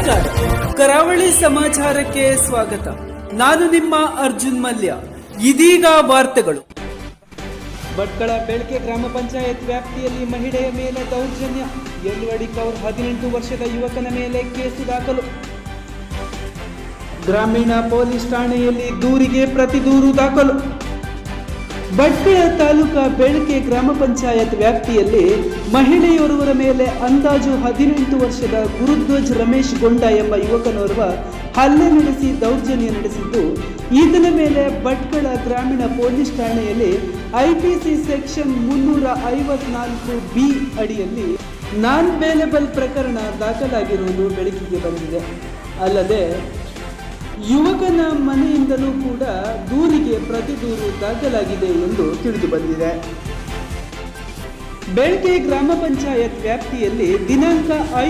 ನಮಸ್ಕಾರ, ಕರಾವಳಿ ಸಮಾಚಾರಕ್ಕೆ ಸ್ವಾಗತ. ನಾನು ನಿಮ್ಮ ಅರ್ಜುನ್ ಮಲ್ಯ. ಇದೀಗ ವಾರ್ತೆಗಳು. ಭಟ್ಕಳ ಬೆಳಕೆ ಗ್ರಾಮ ಪಂಚಾಯತ್ ವ್ಯಾಪ್ತಿಯಲ್ಲಿ ಮಹಿಳೆಯ ಮೇಲೆ ದೌರ್ಜನ್ಯ. ಯಲ್ವಡಿ ಕೌರ್ 18 ವರ್ಷದ ಯುವಕನ ಮೇಲೆ ಕೇಸು ದಾಖಲು. ಗ್ರಾಮೀಣ ಪೊಲೀಸ್ ಠಾಣೆಯಲ್ಲಿ ದೂರಿಗೆ ಪ್ರತಿ ದೂರು ದಾಖಲು. ಭಟ್ಕಳ ತಾಲೂಕಾ ಬೆಳಕೆ ಗ್ರಾಮ ಪಂಚಾಯತ್ ವ್ಯಾಪ್ತಿಯಲ್ಲಿ ಮಹಿಳೆಯೋರ್ವರ ಮೇಲೆ ಅಂದಾಜು 18 ವರ್ಷದ ಗುರುಧ್ವಜ್ ರಮೇಶ್ ಗೊಂಡ ಎಂಬ ಯುವಕನೋರ್ವ ಹಲ್ಲೆ ನಡೆಸಿ ದೌರ್ಜನ್ಯ ನಡೆಸಿದ್ದು, ಈತನ ಮೇಲೆ ಭಟ್ಕಳ ಗ್ರಾಮೀಣ ಪೊಲೀಸ್ ಠಾಣೆಯಲ್ಲಿ IPC ಸೆಕ್ಷನ್ 354B ಅಡಿಯಲ್ಲಿ ನಾನ್ ಬೇಲೆಬಲ್ ಪ್ರಕರಣ ದಾಖಲಾಗಿರುವುದು ಬೆಳಕಿಗೆ ಬಂದಿದೆ. ಅಲ್ಲದೆ ಯುವಕನ ಮನೆಯಿಂದಲೂ ಕೂಡ ದೂರಿಗೆ ಪ್ರತಿ ದೂರು ದಾಖಲಾಗಿದೆ ಎಂದು ತಿಳಿದು ಬಂದಿದೆ. ಬೆಳಕೆ ಗ್ರಾಮ ಪಂಚಾಯತ್ ವ್ಯಾಪ್ತಿಯಲ್ಲಿ ದಿನಾಂಕ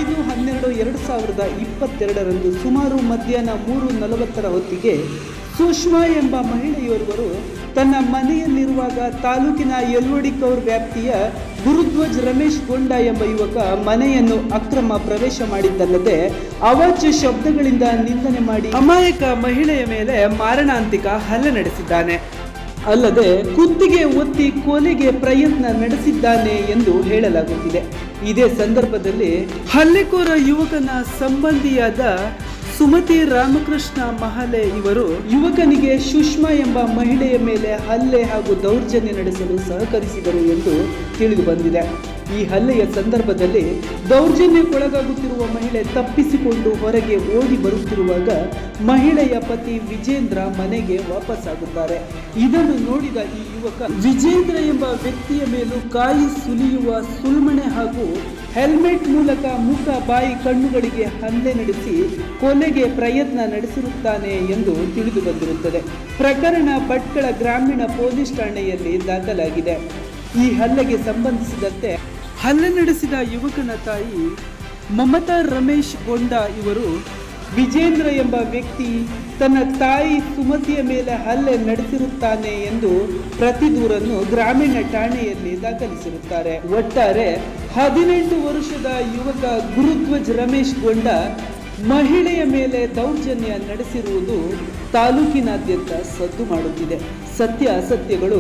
5/12/2022 ಸುಮಾರು ಮಧ್ಯಾಹ್ನ 3:40 ಹೊತ್ತಿಗೆ ಸುಷ್ಮಾ ಎಂಬ ಮಹಿಳೆಯೋರ್ವರು ತನ್ನ ಮನೆಯಲ್ಲಿರುವಾಗ ತಾಲೂಕಿನ ಯಲ್ವಡಿ ಕೌರ್ ವ್ಯಾಪ್ತಿಯ ಗುರುಧ್ವಜ್ ರಮೇಶ್ ಗೊಂಡ ಎಂಬ ಯುವಕ ಮನೆಯನ್ನು ಅಕ್ರಮ ಪ್ರವೇಶ ಮಾಡಿದ್ದಲ್ಲದೆ ಅವಾಚ್ಯ ಶಬ್ದಗಳಿಂದ ನಿಂದನೆ ಮಾಡಿ ಅಮಾಯಕ ಮಹಿಳೆಯ ಮೇಲೆ ಮಾರಣಾಂತಿಕ ಹಲ್ಲೆ ನಡೆಸಿದ್ದಾನೆ. ಅಲ್ಲದೆ ಕುತ್ತಿಗೆ ಒತ್ತಿ ಕೊಲೆಗೆ ಪ್ರಯತ್ನ ನಡೆಸಿದ್ದಾನೆ ಎಂದು ಹೇಳಲಾಗುತ್ತಿದೆ. ಇದೇ ಸಂದರ್ಭದಲ್ಲಿ ಹಲ್ಲೆಕೋರ ಯುವಕನ ಸಂಬಂಧಿಯಾದ ಸುಮತಿ ರಾಮಕೃಷ್ಣ ಮಹಲೆ ಇವರು ಯುವಕನಿಗೆ ಸುಷ್ಮಾ ಎಂಬ ಮಹಿಳೆಯ ಮೇಲೆ ಹಲ್ಲೆ ಹಾಗೂ ದೌರ್ಜನ್ಯ ನಡೆಸಲು ಸಹಕರಿಸಿದರು ಎಂದು ತಿಳಿದು ಬಂದಿದೆ. ಈ ಹಲ್ಲೆಯ ಸಂದರ್ಭದಲ್ಲಿ ದೌರ್ಜನ್ಯಕ್ಕೊಳಗಾಗುತ್ತಿರುವ ಮಹಿಳೆ ತಪ್ಪಿಸಿಕೊಂಡು ಹೊರಗೆ ಓಡಿ ಬರುತ್ತಿರುವಾಗ ಮಹಿಳೆಯ ಪತಿ ವಿಜೇಂದ್ರ ಮನೆಗೆ ವಾಪಸ್ಸಾಗುತ್ತಾರೆ. ಇದನ್ನು ನೋಡಿದ ಈ ಯುವಕ ವಿಜೇಂದ್ರ ಎಂಬ ವ್ಯಕ್ತಿಯ ಮೇಲೂ ಕಾಯಿ ಸುಲಿಯುವ ಸುಲ್ಮಣೆ ಹಾಗೂ ಹೆಲ್ಮೆಟ್ ಮೂಲಕ ಮುಖ, ಬಾಯಿ, ಕಣ್ಣುಗಳಿಗೆ ಹಲ್ಲೆ ನಡೆಸಿ ಕೊಲೆಗೆ ಪ್ರಯತ್ನ ನಡೆಸಿರುತ್ತಾನೆ ಎಂದು ತಿಳಿದು ಬಂದಿರುತ್ತದೆ. ಪ್ರಕರಣ ಭಟ್ಕಳ ಗ್ರಾಮೀಣ ಪೊಲೀಸ್ ಠಾಣೆಯಲ್ಲಿ ದಾಖಲಾಗಿದೆ. ಈ ಹಲ್ಲೆಗೆ ಸಂಬಂಧಿಸಿದಂತೆ ಹಲ್ಲೆ ನಡೆಸಿದ ಯುವಕನ ತಾಯಿ ಮಮತಾ ರಮೇಶ್ ಗೊಂಡ ಇವರು ವಿಜೇಂದ್ರ ಎಂಬ ವ್ಯಕ್ತಿ ತನ್ನ ತಾಯಿ ಸುಮತಿಯ ಮೇಲೆ ಹಲ್ಲೆ ನಡೆಸಿರುತ್ತಾನೆ ಎಂದು ಪ್ರತಿ ದೂರನ್ನು ಗ್ರಾಮೀಣ ಠಾಣೆಯಲ್ಲಿ ದಾಖಲಿಸಿರುತ್ತಾರೆ. ಒಟ್ಟಾರೆ 18 ವರ್ಷದ ಯುವಕ ಗುರುಧ್ವಜ್ ರಮೇಶ್ ಗೊಂಡ ಮಹಿಳೆಯ ಮೇಲೆ ದೌರ್ಜನ್ಯ ನಡೆಸಿರುವುದು ತಾಲೂಕಿನಾದ್ಯಂತ ಸದ್ದು ಮಾಡುತ್ತಿದೆ. ಸತ್ಯ ಅಸತ್ಯಗಳು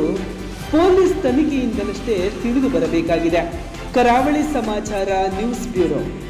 ಪೊಲೀಸ್ ತನಿಖೆಯಿಂದಲಷ್ಟೇ ತಿಳಿದು ಬರಬೇಕಾಗಿದೆ. ಕರಾವಳಿ ಸಮಾಚಾರ ನ್ಯೂಸ್ ಬ್ಯೂರೋ.